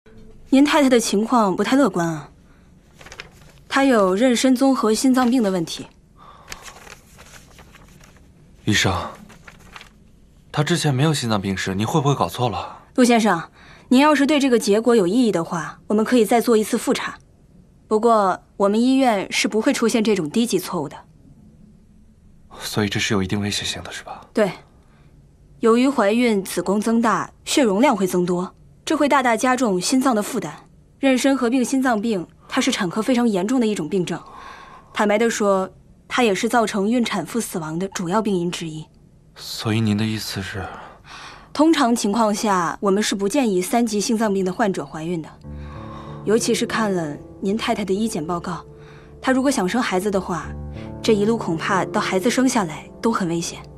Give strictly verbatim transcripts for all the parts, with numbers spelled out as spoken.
您太太的情况不太乐观啊，她有妊娠综合心脏病的问题。 医生，她之前没有心脏病史，你会不会搞错了？ 陆先生，您要是对这个结果有异议的话，我们可以再做一次复查。不过我们医院是不会出现这种低级错误的。 所以这是有一定危险性的，是吧？ 对，由于怀孕，子宫增大，血容量会增多。 这会大大加重心脏的负担。妊娠合并心脏病，它是产科非常严重的一种病症。坦白地说，它也是造成孕产妇死亡的主要病因之一。 所以您的意思是？ 通常情况下，我们是不建议三级心脏病的患者怀孕的。尤其是看了您太太的医检报告，她如果想生孩子的话，这一路恐怕到孩子生下来都很危险。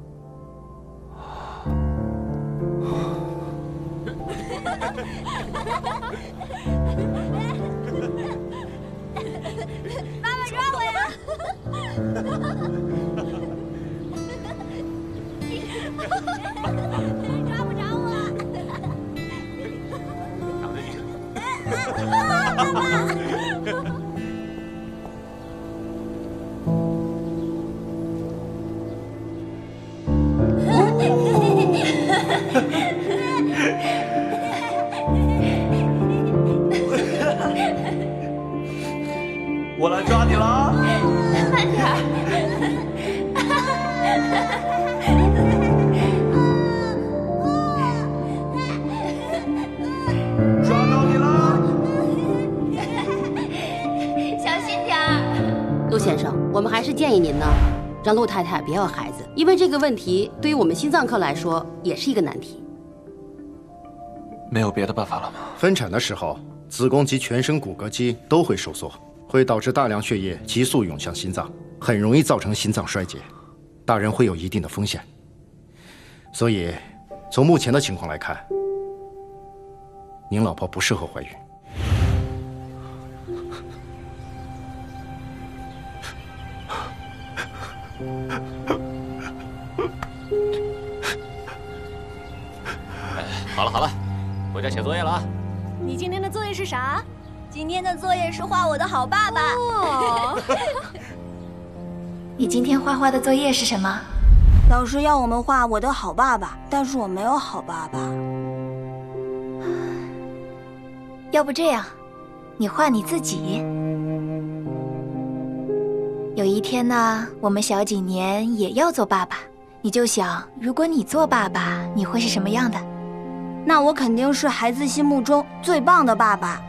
妈妈抓我呀！抓不着我！妈妈！ 我来抓你了！ 慢点儿！ 抓到你了！ 小心点儿！ 陆先生，我们还是建议您呢，让陆太太别要孩子，因为这个问题对于我们心脏科来说也是一个难题。 没有别的办法了吗？ 分产的时候，子宫及全身骨骼肌都会收缩。 会导致大量血液急速涌向心脏，很容易造成心脏衰竭，大人会有一定的风险。所以，从目前的情况来看，您老婆不适合怀孕。 哎，好了好了，回家写作业了啊！ 你今天的作业是啥？ 今天的作业是画我的好爸爸。哦， 你今天画画的作业是什么？ 老师要我们画我的好爸爸，但是我没有好爸爸。 要不这样，你画你自己。有一天呢，我们小几年也要做爸爸，你就想，如果你做爸爸，你会是什么样的？ 那我肯定是孩子心目中最棒的爸爸。